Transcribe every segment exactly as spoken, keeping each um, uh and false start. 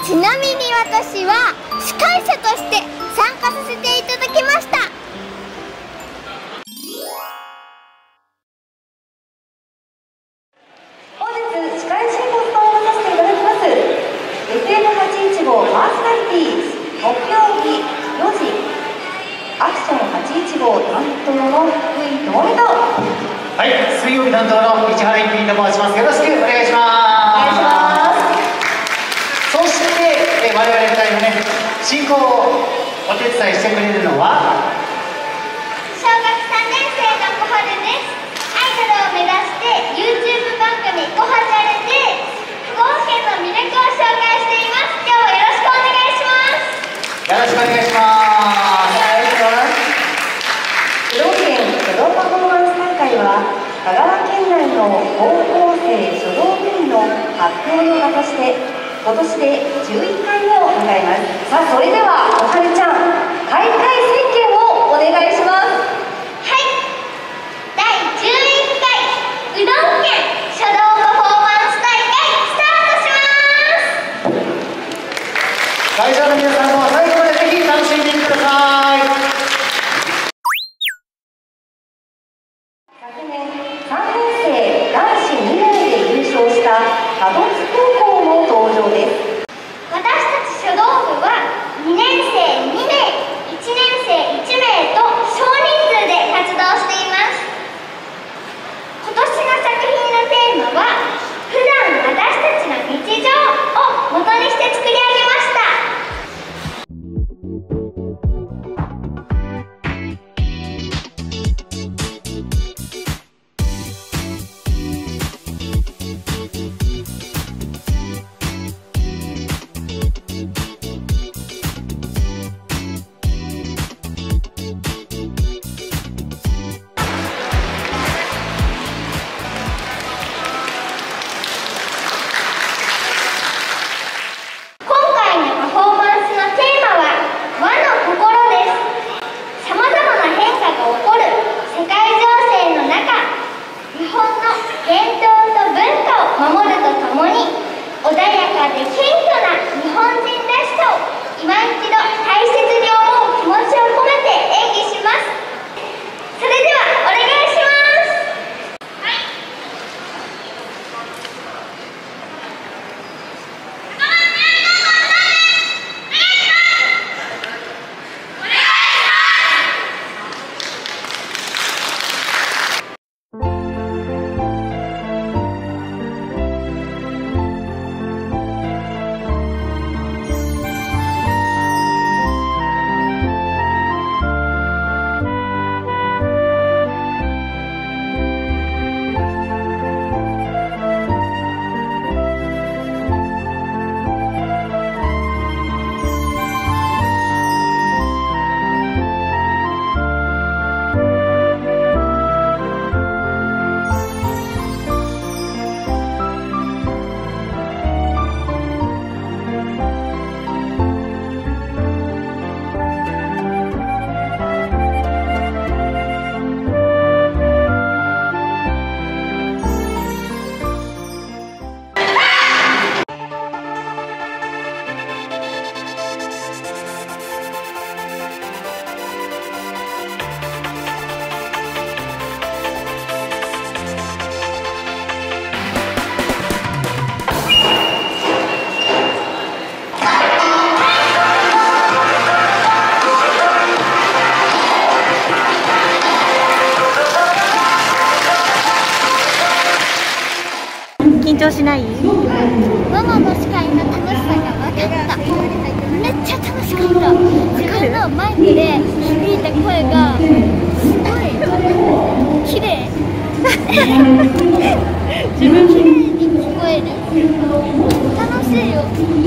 ちなみに私は司会者として参加させていただきました。 本日司会進行を務めさせていただきます エフエムはちじゅういち 号パーソナリティー木曜日よじアクションはちじゅういち号担当の福井智美と、 はい、水曜日担当の市原一品と申します。よろしくお願いします。 お願いします。 そしてえ我々ふたりのね進行をお手伝いしてくれるのは小学さんねん生の小春です。アイドルを目指して YouTube 番組「小春あれ」で不合憲の魅力を紹介しています。今日はよろしくお願いします。 よろしくお願いします。 不合憲書道パフォーマンス大会は香川県内の高校生書道部員の発表の場として今年でじゅういっかいめを迎えます。さあ、それでは小春ちゃん、開会宣言をお願いします。 はい、だいじゅういっかいうどん県書道パフォーマンス大会スタートします。 会場の皆さんも最後までぜひ楽しんでいってください。 昨年さんねん生男子にめいで優勝した多度津高校も登場です。 私たち書道部はにねん生にめい、いちねん生いちめいと少人数で活動しています。今年の作品のテーマは普段私たちの日常を元にして作り上げました。穏やかで謙虚な日本人らしさを今一度大切に思う気持ちを込めて演技します。それではお願いします。はい。 緊張しない？ ママの司会の楽しさが分かった。めっちゃ楽しかった。自分のマイクで響いた声がすごい綺麗。自分綺麗に聞こえる。楽しいよ。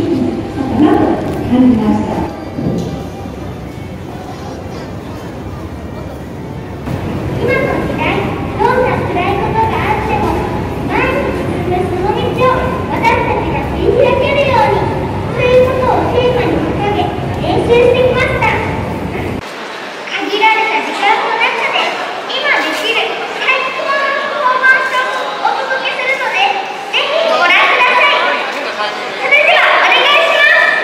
今の時代、どんな辛いことがあっても前に進むその道を私たちが切り開けるようにということをテーマに掲げ練習してきました。限られた時間の中で今できる最高のパフォーマンスをお届けするのでぜひご覧ください。それではお願いします。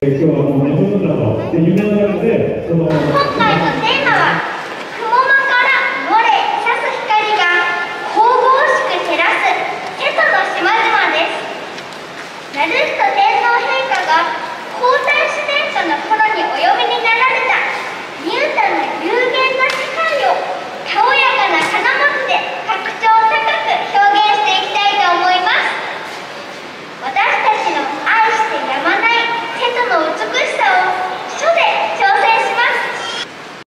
今日はもう日本だとで夢の中でその今回のテーマは雲間から漏れ差す光が神々しく照らす瀬戸の島々です。ナルット天皇陛下が皇太子殿下の頃にお呼びになられたニュータンの有限な世界をたおやかな金持ちで格調高く表現していきたいと思います。私たちの愛してやまない瀬戸の美しさを書で挑戦します。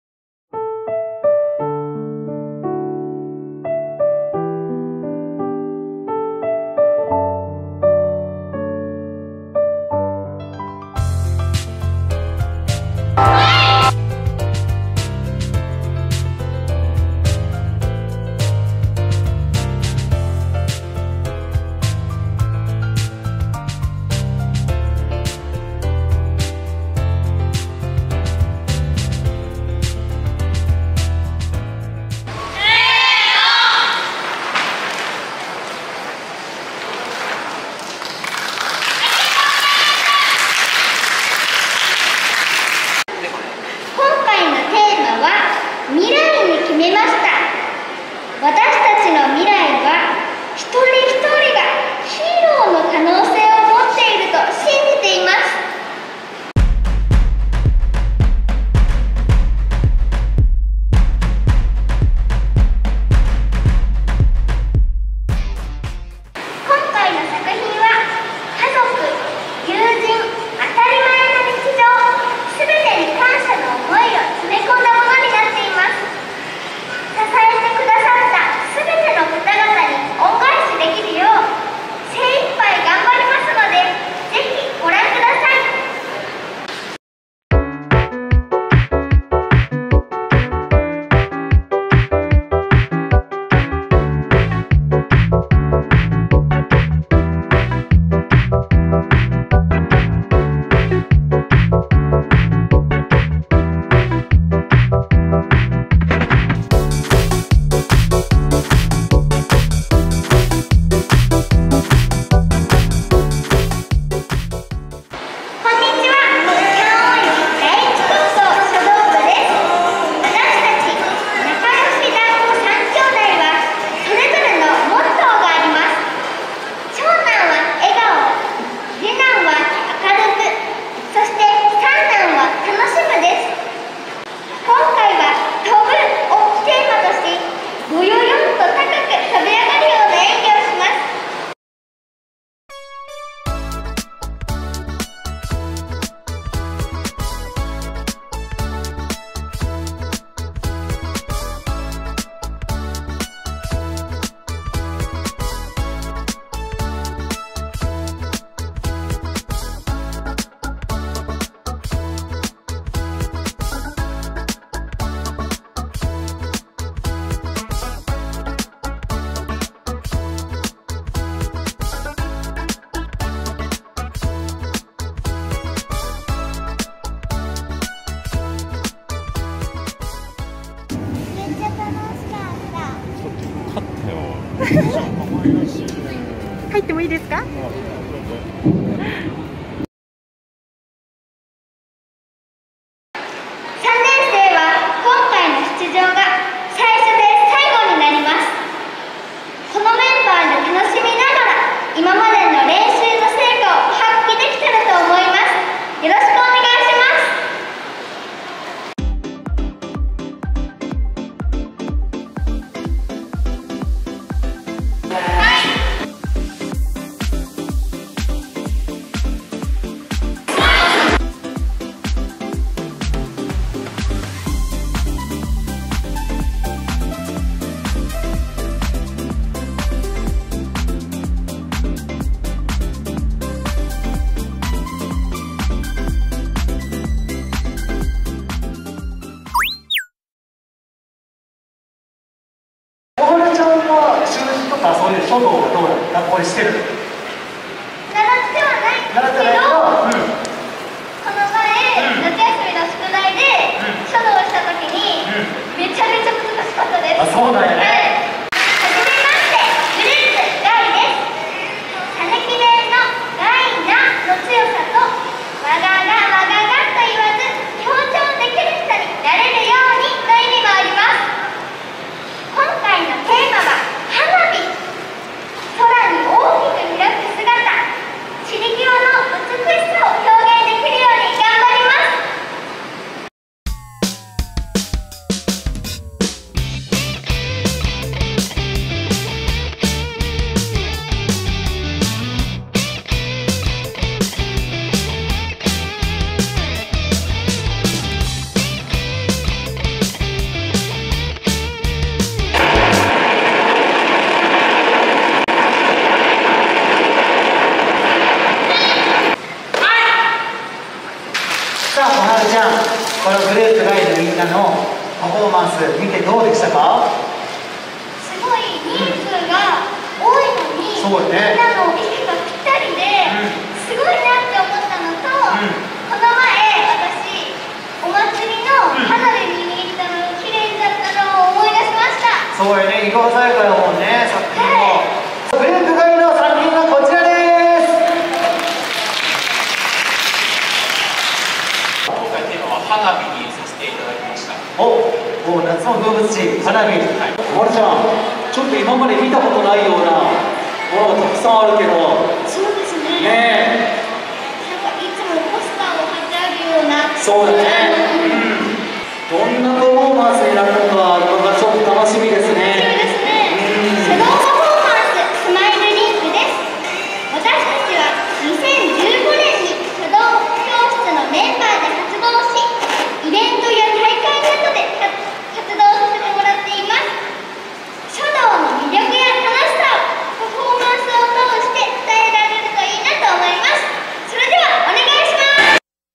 私たちの未来は一人一人がヒーローの可能性を持っていると信じています。今回の作品は家族、友人、当たり前の日常、すべてに感謝の思いを詰め込んだものになっています。支えてくださったすべての方々に恩返しできるよう精一杯頑張りますので、ぜひご覧ください。 入ってもいいですか？さんねん生は今回の出場が最初で最後になります。このメンバーで楽しみながら今までの練習の成果を発揮できたらと思います。よろしくお願いします。 そういう書道をどう学校にしてる？習ってはないんですけど、うん、この前、うん、夏休みの宿題で、うん、書道をしたときに、うん、めちゃめちゃ難しかったです。 あ、そうだよね。 はじめまして、グループガイです。さぬき弁のガイナの強さと和ががこのグループガイドみんなのパフォーマンス見てどうでしたか？ すごい人数が多いのに、 そうね、 みんなの息がぴったりで、すごいなって思ったのと、 うん、 この前私お祭りの花火見に行ったのが綺麗だったのを思い出しました。 そうよね、違法細工やもんね、作品も、はい、グループガイドの作品がこちらです。 今回テーマは花火にさせていただきました。 おお、夏の風物詩、花火。はい、まるちゃん、ちょっと今まで見たことないようなものがたくさんあるけど。 そうですね。 ねえ。 なんかいつもポスターを貼ってあるような。 そうだね。うん。どんなパフォーマンスになるのか、今がちょっと楽しみですね。 そうですね。書道パフォーマンススマイルリンクです。私たちはにせんじゅうごねんに書道教室のメンバーで活動し、イベントや大会などで活動させてもらっています。書道の魅力や楽しさをパフォーマンスを通して伝えられるといいなと思います。それではお願いします。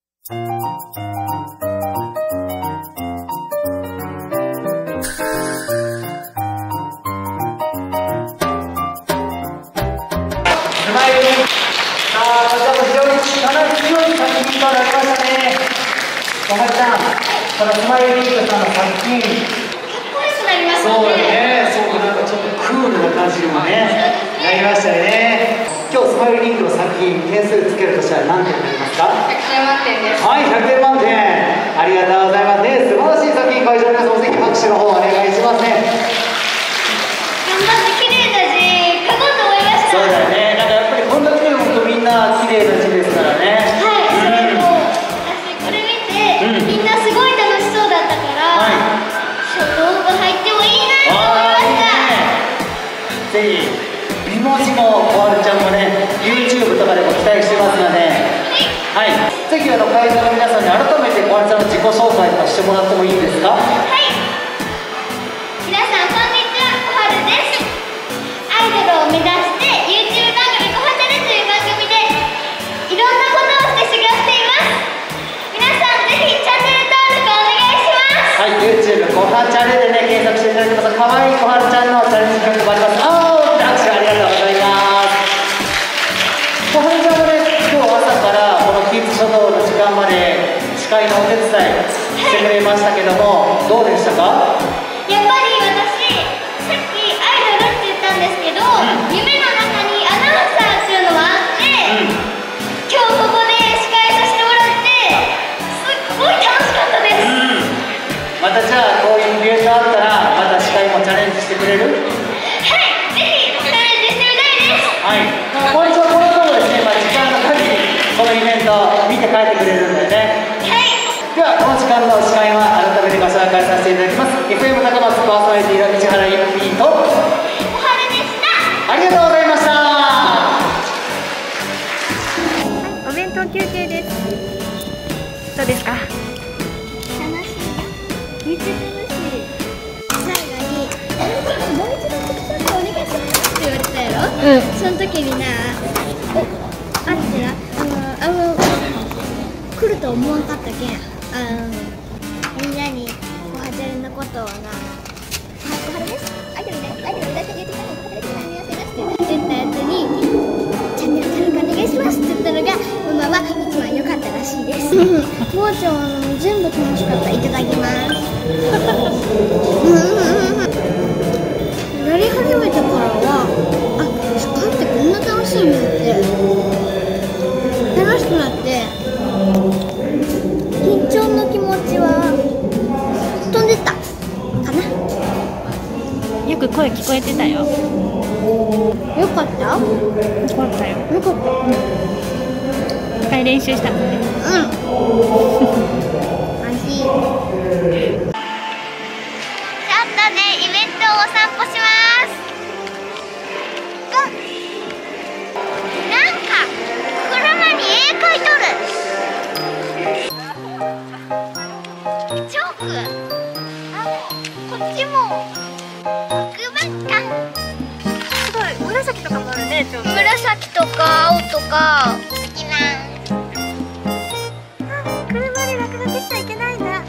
スマイルリンク、さあこちらも非常に力強い作品となりましたね。小春ちゃん、このスマイルリンクさんの作品、 かっこよくなりましたね。 そうね、そうなんかちょっとクールな感じにもね、なりましたよね。今日スマイルリンクの作品、点数つけるとしたら何点になりますか？ ひゃくてん満点です。 はい、ひゃくてん満点。ありがとうございますね。素晴らしい作品、会場の皆さんもぜひ拍手の方お願いしますね。 頑張って綺麗だし、書こうと思いました。 そうだよね。なんかやっぱりこんだけ本当みんな綺麗な字ですからね。 はい、それも私これ見て、 うん、 みんなすごい楽しそうだったから、 はい、 書道部入ってもいいなと思いました。 ぜひ美文字も小春ちゃんもね YouTube とかでも期待してますので、はい、ぜひあの会場の皆さんに改めて小春ちゃんの自己紹介とかしてもらってもいいですか？ はい、皆さんこんにちは、小春です。アイドルを目指して YouTube 番組「小春チャレ」という番組でいろんなことをして修行しています。皆さんぜひチャンネル登録お願いします。 はい、YouTube 小春チャレでね検索していただけますと、可愛い小春ちゃんのチャレンジ企画もあります。あー、拍手ありがとうございます。小春ちゃんもね、今日朝からこのキッズ書道の時間まで司会のお手伝いしてくれましたけども、どうでしたか？ やっぱり私、さっきアイドルって言ったんですけど、うん、夢の中にアナウンサーっていうのがあって、うん、今日ここで司会させてもらってすっごい楽しかったです。うん、 またじゃあこういうイベントあったらまた司会もチャレンジしてくれる？ はい、ぜひチャレンジしてみたいです。 はい、これとこの後もですね、まあ、時間の限りこのイベントを見て帰ってくれるんでね。はい、ではこの時間の司会は改めてご紹介させていただきます。 エフエム 高松パーソナリティの市原ゆっぴーと小春でした。 ありがとうございました。 お弁当休憩です。どうですか？ 楽しい。めっちゃ楽しい。最後に「もう一度TikTokお願いします」って言われたやろ。うん、その時にな、あってな、あのあの来ると思わんかったけん、あのみんなに小春ちゃんのことをな「小春です、アイドルです、アイドルです」って言ってたの、小春です、何をしてますって言ったやつに「チャンネル登録お願いします」って言ったのがママは一番良かったらしいです。もうちょん全部楽しかった。いただきます。やり始めてからは、あ、司会ってこんな楽しいんだって楽しくなって、緊張の気持ちは飛んでったかな。 よく声聞こえてたよ。 よかった？ よかったよ。 よかった。 一回練習したのね。 うん。おいしい。ちょっとね、イベントをお散歩します。なんか車に絵描いとる。チョーク。あ、こっちも黒板。 すごい紫とかもあるね。ちょうど紫とか青とか。好きな。 車で落書きしちゃいけないんだ。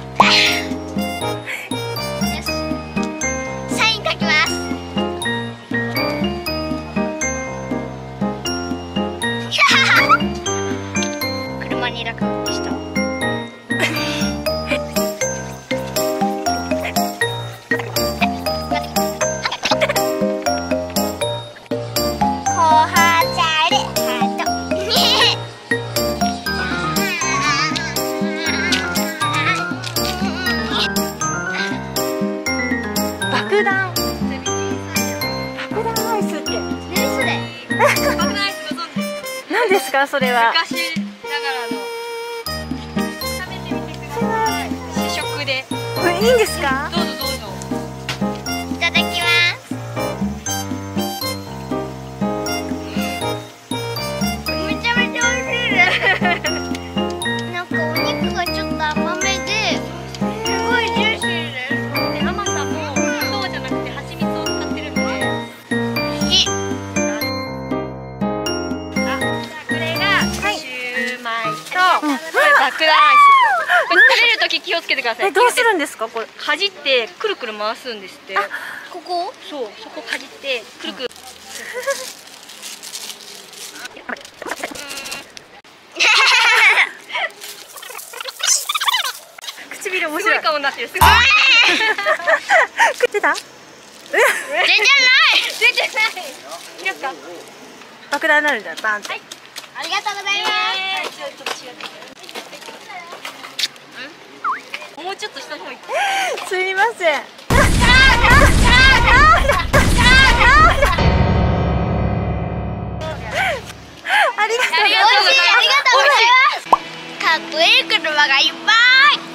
バニラ感でした。 爆弾爆弾アイスって何ですかそれは。 昔ながらの食べてみてください。試食でこれいいんですか。 どうぞどうぞ。 いただきます。めちゃめちゃ美味しいです。なんかお肉がちょっと甘めですごいジューシーです。 で甘さもそうじゃなくて蜂蜜を使ってるんで。 ひこれがシューマイと、これ爆弾アイス。これ食べるとき気をつけてください。 えどうするんですかこれ。 かじってくるくる回すんですって。 ここそう、そこかじってくるくる。 唇面すご白い。 い顔になってる。すごい。 出た？ 出てない出てない。いいですか。 爆弾になるんじゃない？バーンって。 ありがとうございます。 ちょっと違う。もうちょっと下の方行って。 すみません。ありがとうございます。 美味しい、ありがとうございます。かっこいい車がいっぱい。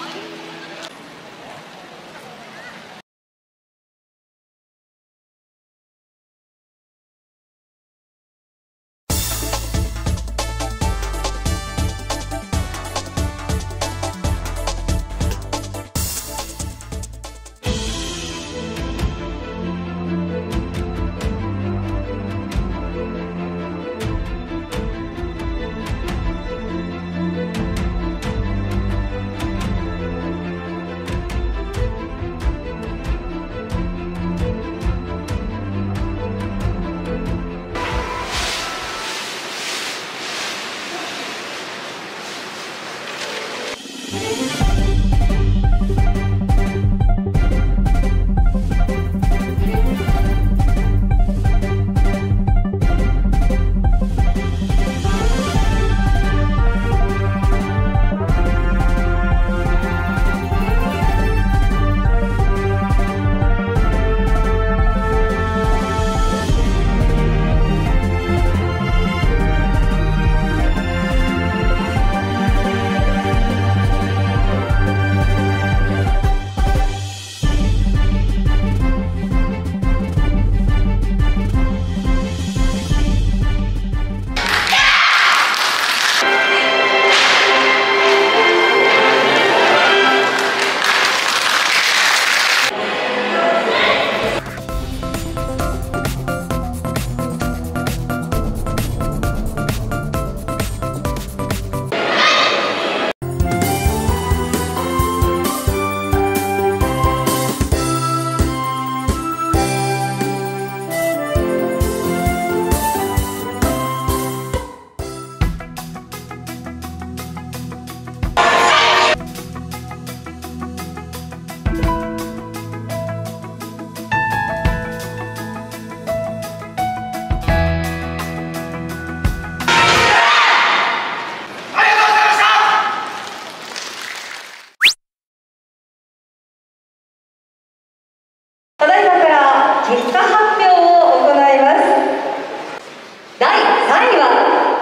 ただいまから結果発表を行います。だいさんいは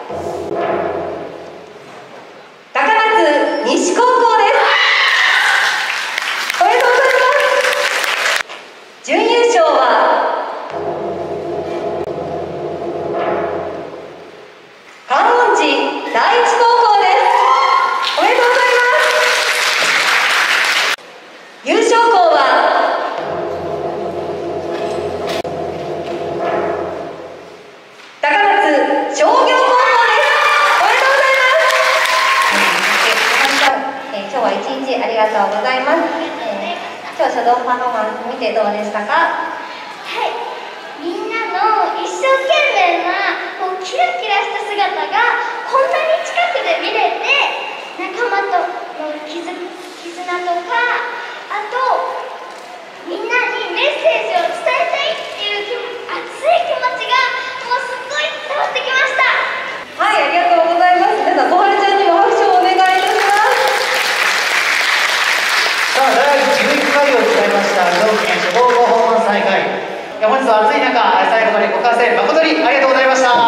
高松西高校です。おめでとうございます。準優勝は観音寺第一高校です。おめでとうございます。優勝校は高松商業高校です。おめでとうございます。えー、今日は一日ありがとうございます。えー、今日書道パフォーマンス見てどうでしたか？ はい、みんなの一生懸命なこうキラキラした姿がこんなに近くで見れて間との絆絆とか、あとみんなにメッセージを伝えたいっていう気熱い気持ちがもうすっごい伝わってきました。 はい、ありがとうございます。皆さん、小春ちゃんにも拍手をお願いいたします。 さあ、だいじゅういっかいを迎えました、長期初号パフォーマンス大会。いや、本日は暑い中、最後までご観戦誠にありがとうございました。